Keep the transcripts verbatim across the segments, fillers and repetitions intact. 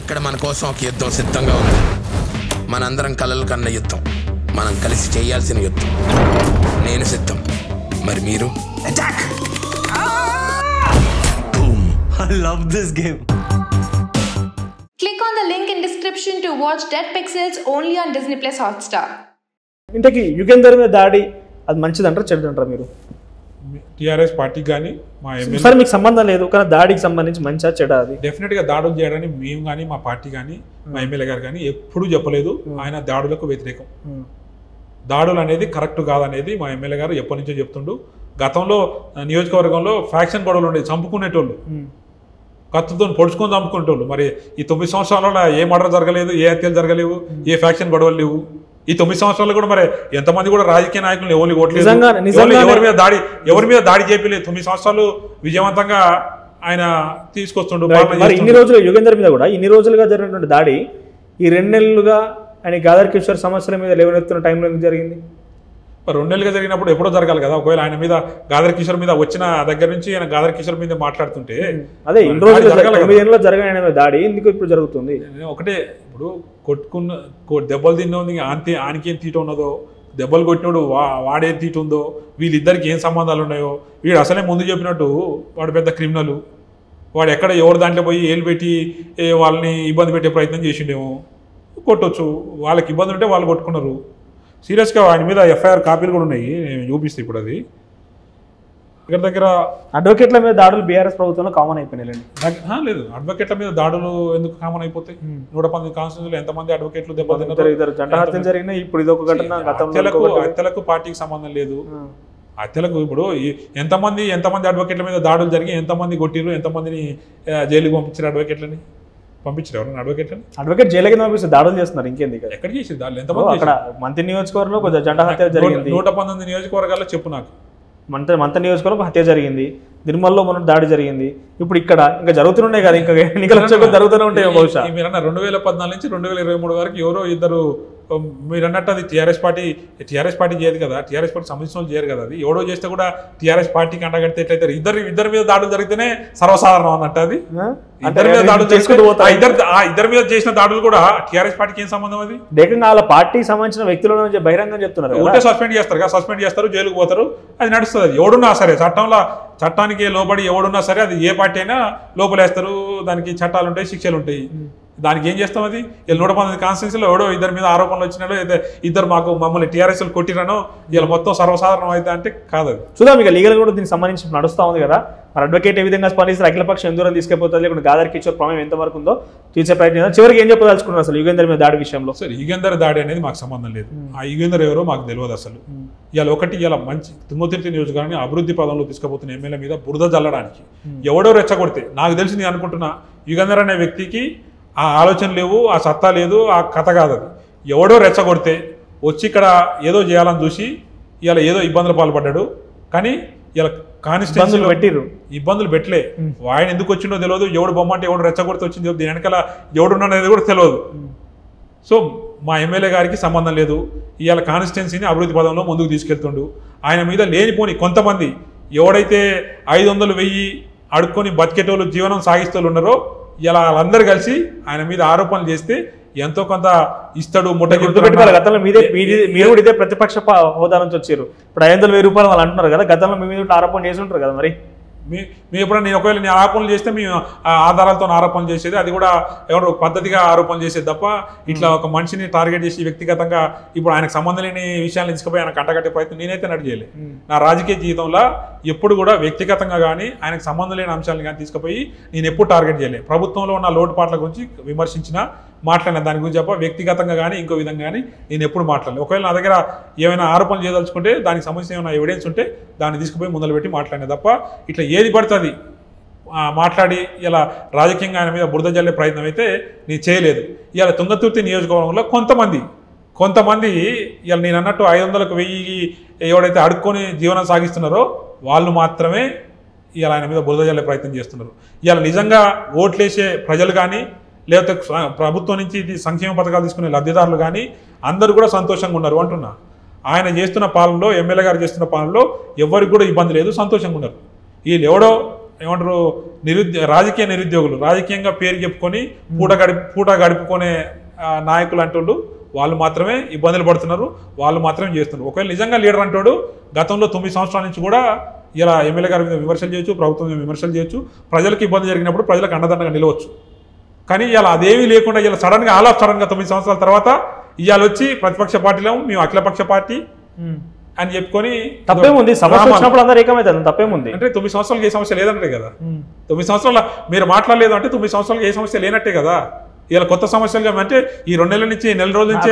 ఇక్కడ మన కోసం ఒక యుద్ధం సిద్ధంగా ఉంది. మనందరం కలలు కన్న యుద్ధం, మనం కలిసి చేయాల్సిన యుద్ధం. నేను సిద్ధం, మరి మీరు? Attack! Boom! I love this game. Click on the link in description to watch Dead Pixels only on Disney Plus Hotstar. ఇంతకీ యుగేందర్ మీద దాడి అది మంచిదంటారా చెడుదంటారా మీరు? టీఆర్ఎస్ పార్టీకి కానీ మా ఎమ్మెల్యే సార్ మీకు సంబంధం లేదు కానీ దాడికి సంబంధించి మంచిగా చెడ అది డెఫినెట్గా దాడులు చేయడానికి మేము కానీ మా పార్టీ కానీ మా ఎమ్మెల్యే గారు కానీ ఎప్పుడూ చెప్పలేదు ఆయన దాడులకు వ్యతిరేకం. దాడులు అనేది కరెక్ట్ కాదనేది మా ఎమ్మెల్యే గారు ఎప్పటి నుంచో చెప్తుండు. గతంలో నియోజకవర్గంలో ఫ్యాక్షన్ గొడవలు ఉండేది, చంపుకునేటోళ్ళు, కత్తుతో పొడుచుకొని చంపుకునేటోళ్ళు. మరి ఈ తొమ్మిది సంవత్సరాలలో ఏ మర్డర్ జరగలేదు, ఏ హత్యలు జరగలేవు, ఏ ఫ్యాక్షన్ గొడవలు లేవు. ఈ తొమ్మిది సంవత్సరాలు కూడా మరి ఎంతమంది కూడా రాజకీయ నాయకులు ఎవరిని ఓట్లేదు, ఎవరి మీద దాడి ఎవరి మీద దాడి చేయలేదు. తొమ్మిది సంవత్సరాలు విజయవంతంగా ఆయన తీసుకొస్తుండు. ఇన్ని రోజులు యుగేందర్ మీద కూడా ఇన్ని రోజులుగా జరిగినటువంటి దాడి ఈ రెండు నెలలుగా ఆయన గాదర్ కిషోర్ సమస్యల మీద లేవనెత్తున్న టైంలో ఎందుకు జరిగింది? రెండు నెలలుగా జరిగినప్పుడు ఎప్పుడో జరగాలి కదా. ఒకవేళ ఆయన మీద గాదర్ కిషోర్ మీద వచ్చిన దగ్గర నుంచి ఆయన గాదర్ కిషోర్ మీద మాట్లాడుతుంటే అదే ఇన్ని రోజులు జరగని దాడి ఎందుకు ఇప్పుడు జరుగుతుంది? ఒకటే, ఇప్పుడు కొట్టుకున్న దెబ్బలు తిన్నది ఆంతి ఆనికి ఏం తీట ఉన్నదో, దెబ్బలు కొట్టినోడు వా వాడేం తీట ఉందో, వీళ్ళిద్దరికి ఏం సంబంధాలు ఉన్నాయో, వీడు అసలే ముందు చెప్పినట్టు వాడు పెద్ద క్రిమినల్, వాడు ఎక్కడ ఎవరు దాంట్లో పోయి ఏళ్ళు పెట్టి వాళ్ళని ఇబ్బంది పెట్టే ప్రయత్నం చేసిండేమో. కొట్టొచ్చు, వాళ్ళకి ఇబ్బంది ఉంటే వాళ్ళు కొట్టుకున్నారు. సీరియస్గా ఆయన మీద ఎఫ్ఐఆర్ కాపీలు కూడా ఉన్నాయి, నేను చూపిస్తే ఇప్పుడు అది దగ్గర దగ్గర. అడ్వకేట్ల మీద దాడులు బీఆర్ఎస్ ప్రభుత్వంలో కామన్ అయిపోయినాయండి. లేదు, అడ్వకేట్ల మీద దాడులు ఎందుకు కామన్ అయిపోతాయి? నూట పంతొమ్మిది కాన్స్టిట్యూన్సీలో ఎంతమంది అడ్వకేట్లు దెబ్బతిన్నారు, జంట హత్యలు జరిగినాయి. ఇప్పుడు ఇది ఒక ఘటన. హత్యలకు హత్యలకు పార్టీకి సంబంధం లేదు. హత్యలకు ఇప్పుడు ఎంతమంది ఎంతమంది అడ్వకేట్ల మీద దాడులు జరిగి ఎంతమంది కొట్టిరు, ఎంతమందిని జైలుకి పంపించారు అడ్వకేట్లని? పంపించారు ఎవరైనా అడ్వకేట్లని? అడ్వకేట్ జైలుకి పంపిస్తే దాడులు చేస్తున్నారు. ఇంకేంది ఎక్కడ చేసి దాడులు? ఎంతమంది? అక్కడ మంత్రి నియోజకవర్గంలో కొంచెం జంట హత్య జరిగింది. నూట పంతొమ్మిది నియోజకవర్గాల్లో చెప్పు నాకు. మంత మంత నియోజకవర్గం హత్య జరిగింది, నిర్మల్లో మొన్న దాడి జరిగింది, ఇప్పుడు ఇక్కడ ఇంకా జరుగుతూనే కదా, ఇంకా ఎన్నికల జరుగుతూనే ఉంటాయి. బహుశా మీరన్న రెండు వేల పద్నాలుగు నుంచి రెండు వేల ఇరవై మూడు వరకు ఎవరో ఇద్దరు మీరు అన్నట్టు అది టీఆర్ఎస్ పార్టీ టీఆర్ఎస్ పార్టీ చేయదు కదా, టీఆర్ఎస్ పార్టీ సంబంధించిన వాళ్ళు చేయరు కదా. అది ఎవడో చేస్తే కూడా టీఆర్ఎస్ పార్టీకి అండగడితే ఎట్లయితే ఇద్దరు ఇద్దరి మీద దాడులు జరిగితేనే సర్వసాధారణం అన్నట్టు. అది ఇద్దరి మీద దాడులు చేసుకుంటూ ఇద్దరు ఇద్దరి మీద చేసిన దాడులు కూడా టీఆర్ఎస్ పార్టీకి ఏం సంబంధం? అది ఏకంగా వాళ్ళ పార్టీకి సంబంధించిన వ్యక్తులను బహిరంగం చెప్తున్నారు. ఒకటే సస్పెండ్ చేస్తారు కదా, సస్పెండ్ చేస్తారు, జైలుకు పోతారు, అది నడుస్తుంది. అది ఎవడున్నా సరే చట్టంలో చట్టానికి లోబడి ఎవడున్నా సరే అది ఏ పార్టీ అయినా లోపలేస్తారు. దానికి చట్టాలు ఉంటాయి, శిక్షలు ఉంటాయి. దానికి ఏం చేస్తాం? అది వీళ్ళు నూట పంతొమ్మిది కాన్స్టిట్యూన్సీలో ఎవడో ఇద్దరి మీద ఆరోపణలు వచ్చినాడో, అయితే ఇద్దరు మాకు మమ్మల్ని టీఆర్ఎస్లు కొట్టిరానో వీళ్ళు మొత్తం సర్వసాధారణం అయితే అంటే కాదు. అది చూద్దాం. ఇక లీగల్ కూడా దీనికి సంబంధించి నడుస్తూ ఉంది కదా. మరి అడ్వకేట్ ఏ విధంగా స్పందిస్తారు, అఖిలపక్షం ఎంత దూరం తీసుకెళ్తుంది, లేకుంటే గాదర్ కిషోర్ ప్రమేయం ఎంతవరకు ఉందో తీర్చే ప్రయత్నం. చివరికి ఏం చెప్పదలుచుకున్నారు అసలు యుగేందర్ మీద దాడి విషయంలో? సార్, యుగేందర్ దాడి అనేది మాకు సంబంధం లేదు. ఆ యుగేందర్ ఎవరో మాకు తెలియదు అసలు. ఇవాళ ఒకటి ఇలా మంచి తుంగతుర్తి నియోజకవర్గాన్ని అభివృద్ధి పదంలో తీసుకుపోతున్న ఎమ్మెల్యే మీద బురద జల్లడానికి ఎవడో రెచ్చగొడితే, నాకు తెలిసి నేను అనుకుంటున్నా యుగేందర్ అనే వ్యక్తికి ఆ ఆలోచన లేవు, ఆ సత్తా లేదు, ఆ కథ కాదు. అది ఎవడో రెచ్చగొడితే వచ్చి ఇక్కడ ఏదో చేయాలని చూసి ఇలా ఏదో ఇబ్బందులు పాల్పడ్డాడు. కానీ ఇలా కాన్స్టిట్యూన్సీలో పెట్టిరు ఇబ్బందులు పెట్టలే. ఆయన ఎందుకు వచ్చిందో తెలియదు, ఎవడు బొమ్మ అంటే ఎవడు రెచ్చగొడితే వచ్చిందో దీని వెనకాల ఎవడున్నది కూడా తెలియదు. సో మా ఎమ్మెల్యే గారికి సంబంధం లేదు. ఇవాళ కాన్స్టిట్యున్సీని అభివృద్ధి పదంలో ముందుకు తీసుకెళ్తుండు. ఆయన మీద లేనిపోని కొంతమంది ఎవడైతే ఐదు వందలు వెయ్యి అడుక్కొని బతికేటోళ్ళు జీవనం సాగిస్తూ ఉన్నారో ఇలా వాళ్ళందరూ కలిసి ఆయన మీద ఆరోపణలు చేస్తే ఎంతో కొంత ఇస్తాడు. ముట్ట గుర్తుపెట్టుకోవాలి, గతంలో మీదే మీరు కూడా ఇదే ప్రతిపక్ష హోదా నుంచి వచ్చారు. ఇప్పుడు ఐదు వందల వెయ్యి రూపాయలు వాళ్ళు అంటున్నారు కదా, గతంలో మీ మీద ఆరోపణ చేసి ఉంటారు కదా. మరి మీ మీ ఎప్పుడైనా నేను ఒకవేళ నేను ఆరోపణలు చేస్తే మేము ఆధారాలతో ఆరోపణలు చేసేది, అది కూడా ఎవరు పద్ధతిగా ఆరోపణలు చేసేది తప్ప ఇట్లా ఒక మనిషిని టార్గెట్ చేసి వ్యక్తిగతంగా ఇప్పుడు ఆయనకు సంబంధం లేని విషయాలను తీసుకుపోయి ఆయన కట్టగట్టే ప్రయత్నం నేనైతే నడిచేయలే. నా రాజకీయ జీవితంలో ఎప్పుడు కూడా వ్యక్తిగతంగా కానీ ఆయనకు సంబంధం లేని అంశాలను కానీ తీసుకుపోయి నేను ఎప్పుడు టార్గెట్ చేయలే. ప్రభుత్వంలో ఉన్న లోటుపాట్ల గురించి విమర్శించిన మాట్లాడిన దాని గురించి తప్ప వ్యక్తిగతంగా కానీ ఇంకో విధంగా కానీ నేను ఎప్పుడు మాట్లాడలేదు. ఒకవేళ నా దగ్గర ఏమైనా ఆరోపణలు చేయదలుచుకుంటే దానికి సంబంధించిన ఏమైనా ఎవిడెన్స్ ఉంటే దాన్ని తీసుకుపోయి ముందలు పెట్టి మాట్లాడిన తప్ప ఇట్లా ఏది పడుతుంది మాట్లాడి ఇలా రాజకీయంగా ఆయన మీద బురద జల్లే ప్రయత్నం అయితే నేను చేయలేదు. ఇవాళ తుంగతుర్తి నియోజకవర్గంలో కొంతమంది కొంతమంది ఇవాళ నేను అన్నట్టు ఐదు వందలకు వెయ్యి ఎవడైతే అడుక్కొని జీవనం సాగిస్తున్నారో వాళ్ళు మాత్రమే ఇవాళ ఆయన మీద బురద జల్లే ప్రయత్నం చేస్తున్నారు. ఇవాళ నిజంగా ఓట్లేసే ప్రజలు కానీ లేకపోతే ప్రభుత్వం నుంచి సంక్షేమ పథకాలు తీసుకునే లబ్ధిదారులు కానీ అందరూ కూడా సంతోషంగా ఉన్నారు అంటున్నా. ఆయన చేస్తున్న పాలనలో ఎమ్మెల్యే గారు చేస్తున్న పాలనలో ఎవరికి కూడా ఇబ్బంది లేదు, సంతోషంగా ఉన్నారు. వీళ్ళు ఎవడో ఏమంటారు నిరుద్యో రాజకీయ నిరుద్యోగులు రాజకీయంగా పేరు చెప్పుకొని పూట గడిపి పూట గడుపుకునే నాయకులు అంటోళ్ళు వాళ్ళు మాత్రమే ఇబ్బందులు పడుతున్నారు, వాళ్ళు మాత్రమే చేస్తున్నారు. ఒకవేళ నిజంగా లీడర్ అంటాడు గతంలో తొమ్మిది సంవత్సరాల నుంచి కూడా ఇలా ఎమ్మెల్యే గారి మీద విమర్శలు చేయొచ్చు, ప్రభుత్వం మీద విమర్శలు చేయొచ్చు, ప్రజలకు ఇబ్బంది జరిగినప్పుడు ప్రజలకు అండదండగా నిలవచ్చు. కానీ ఇలా అదేమీ లేకుండా ఇలా సడన్గా ఆల్ ఆఫ్ సడన్గా తొమ్మిది సంవత్సరాల తర్వాత ఇవాళ వచ్చి ప్రతిపక్ష పార్టీలో మేము అఖిలపక్ష పార్టీ అని చెప్పుకొని తప్పేముంది, సమస్య వచ్చినప్పుడు అందరూ ఏకమైతే తప్పేముంది. అంటే తొమ్మిది సంవత్సరాలకు ఏ సమస్య లేదంటే కదా, తొమ్మిది సంవత్సరాల మీరు మాట్లాడలేదు అంటే తొమ్మిది సంవత్సరాలకు ఏ సమస్య లేనట్టే కదా. ఇలా కొత్త సమస్యలుగా అంటే ఈ రెండు నెలల నుంచి నెల రోజుల నుంచి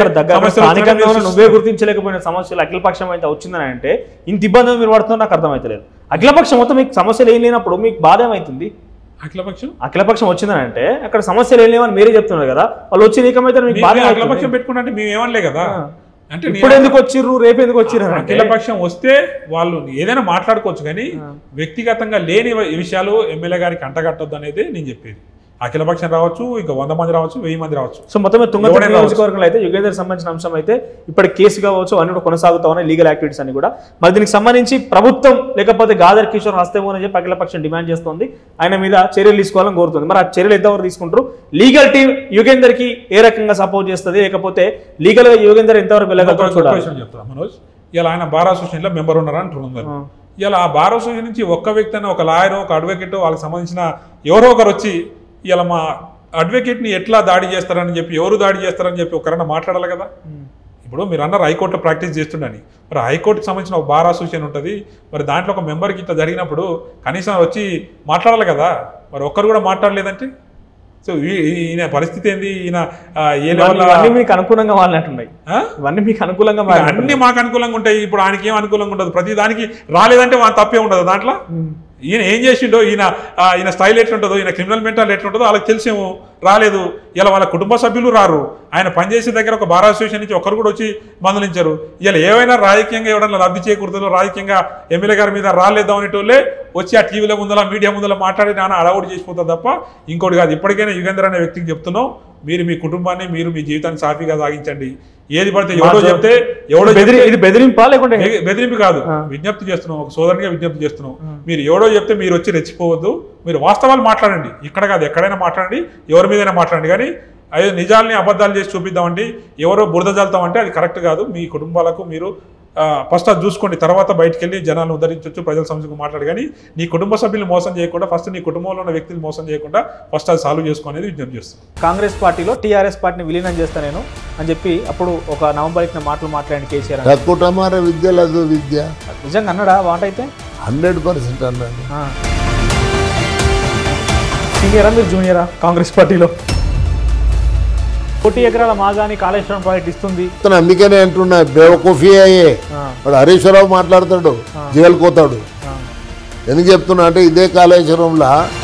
నువ్వే గుర్తించలేకపోయిన సమస్యలు అఖిలపక్షం అయితే వచ్చిందని అంటే ఇంత ఇబ్బందులు మీరు పడుతున్నా నాకు అర్థమైతలేదు. అఖిలపక్షం మొత్తం మీకు సమస్యలు ఏం లేనప్పుడు మీకు బాధ ఏమవుతుంది? అఖిలపక్షం అఖిలపక్షం వచ్చిందని అంటే అక్కడ సమస్యలు ఏం లేవని మీరే చెప్తున్నారు కదా, వాళ్ళు వచ్చి నీకమైతే మీకు బాధ. అఖిలపక్షం పెట్టుకుంటే మేము ఏమనలే కదా, అంటే ఇప్పుడు ఎందుకు వచ్చిర్రు రేపు ఎందుకు వచ్చిర్రు? అఖిలపక్షం వస్తే వాళ్ళు ఏదైనా మాట్లాడుకోవచ్చు, కానీ వ్యక్తిగతంగా లేని విషయాలు ఎమ్మెల్యే గారికి అంటగట్టొద్దు అనేది నేను చెప్పేది. అఖిలపక్షం రావచ్చు, ఇంకా వంద మంది రావచ్చు, వెయ్యి మంది రావచ్చు. సో మొత్తం తుంగతుర్తి నియోజకవర్గంలో అయితే యుగేందర్ సంబంధించిన అంశం అయితే ఇప్పటి కేసు కావచ్చు అన్ని కూడా కొనసాగుతా ఉన్నాయి, లీగల్ యాక్టివిటీస్ అని కూడా. మరి దీనికి సంబంధించి ప్రభుత్వం లేకపోతే గాదర్ కిషోర్ హస్తమో అని చెప్పి అఖిలపక్షం డిమాండ్ చేస్తుంది, ఆయన మీద చర్యలు తీసుకోవాలని కోరుతుంది. మరి ఆ చర్యలు ఎంతవరకు తీసుకుంటారు? లీగల్ టీం యుగేందర్ కి ఏ రకంగా సపోర్ట్ చేస్తుంది, లేకపోతే లీగల్ గా యుగేందర్ ఎంతవరకు వెళ్ళగలుగుతారు చూడాలి. చెప్తా మనోజ్, ఇలా ఆయన బార్ అసోసియేషన్ లో మెంబర్ ఉన్నారా అంటున్నారు. ఇలా ఆ బార్ అసోసియేషన్ నుంచి ఒక్క వ్యక్తి అని ఒక లాయర్ ఒక అడ్వకేట్ వాళ్ళకి సంబంధించిన ఎవరో ఒకరు వచ్చి ఇలా మా అడ్వకేట్ని ఎట్లా దాడి చేస్తారని చెప్పి ఎవరు దాడి చేస్తారని చెప్పి ఒకరన్నా మాట్లాడాలి కదా. ఇప్పుడు మీరు అన్నారు హైకోర్టులో ప్రాక్టీస్ చేస్తుండని, మరి హైకోర్టుకి సంబంధించిన ఒక బార్ అసోసియేషన్ ఉంటుంది, మరి దాంట్లో ఒక మెంబర్కి ఇట్లా జరిగినప్పుడు కనీసం వచ్చి మాట్లాడాలి కదా. మరి ఒక్కరు కూడా మాట్లాడలేదంటే సో ఈయన పరిస్థితి ఏంది? ఈయన ఏ లెవెల్ మీకు అనుకూలంగా వాళ్ళనట్టున్నాయి, ఇవన్నీ మీకు అనుకూలంగా అన్ని మాకు అనుకూలంగా ఉంటాయి. ఇప్పుడు ఆయనకి ఏం అనుకూలంగా ఉండదు, ప్రతి దానికి రాలేదంటే వాళ్ళ తప్పే ఉండదు దాంట్లో. ఈయన ఏం చేసిండో, ఈయన ఈయన స్టైల్ ఎట్లుంటుందో, ఈయన క్రిమినల్ మెంటల్ ఎట్లుంటుందో వాళ్ళకి తెలిసేమో, రాలేదు. ఇలా వాళ్ళ కుటుంబ సభ్యులు రారు, ఆయన పనిచేసే దగ్గర ఒక బార్ అసోసియేషన్ నుంచి ఒక్కరు కూడా వచ్చి మందలించారు. ఇలా ఏవైనా రాజకీయంగా ఎవరైనా లబ్ధి చేకూరుతుందో, రాజకీయంగా ఎమ్మెల్యే గారి మీద రాలేద్దాం అనేటోళ్ళే వచ్చి ఆ టీవీల ముందర మీడియా ముందర మాట్లాడి నాన్న అడవుడు చేసిపోతుంది తప్ప ఇంకోటి కాదు. ఇప్పటికైనా యుగేందర్ అనే వ్యక్తికి చెప్తున్నాం, మీరు మీ కుటుంబాన్ని మీరు మీ జీవితాన్ని సాఫీగా సాగించండి. ఏది పడితే ఎవడో చెప్తే ఎవడో ఇది బెదిరింపా లేకుంటే బెదిరింపు కాదు, విజ్ఞప్తి చేస్తున్నాం, ఒక సోదరునిగా విజ్ఞప్తి చేస్తున్నాం. మీరు ఎవడో చెప్తే మీరు వచ్చి రెచ్చిపోవద్దు, మీరు వాస్తవాలు మాట్లాడండి, ఇక్కడ కాదు ఎక్కడైనా మాట్లాడండి, ఎవరి మీదైనా మాట్లాడండి. కానీ అయ్యో నిజాల్ని అబద్ధాలు చేసి చూపిద్దామండి, ఎవరో బురద జల్తామంటే అది కరెక్ట్ కాదు. మీ కుటుంబాలకు మీరు ఫస్ట్ అది చూసుకోండి, తర్వాత బయటికి వెళ్ళి జనాలను ఉద్ధరించవచ్చు, ప్రజల సమస్యకు మాట్లాడు. కానీ నీ కుటుంబ సభ్యులు మోసం చేయకుండా, ఫస్ట్ నీ కుటుంబంలో ఉన్న వ్యక్తులు మోసం చేయకుండా ఫస్ట్ అది సాల్వ్ చేసుకునేది విజ్ఞప్తి చేస్తాను. కాంగ్రెస్ పార్టీలో టీఆర్ఎస్ పార్టీని విలీనం చేస్తాను నేను అని చెప్పి అప్పుడు ఒక నవంబర్ ఇచ్చిన మాటలు మాట్లాడిన కేసీఆర్. కుటుంబాల విద్య లేదు విద్య నిజంగా అన్నాడా వాట అయితే? హండ్రెడ్ పర్సెంట్ అన్నాడు. సీనియరా మీరు జూనియరా కాంగ్రెస్ పార్టీలో? కోటి ఎకరాల మాగాని కాళేశ్వరం ప్రాజెక్ట్ ఇస్తుంది అందుకనే అంటున్నా, బేవకూఫీ అయ్యే వాడు హరీశ్వరరావు మాట్లాడతాడు, జైలుకు పోతాడు. ఎందుకు చెప్తున్నా అంటే ఇదే కాళేశ్వరంలో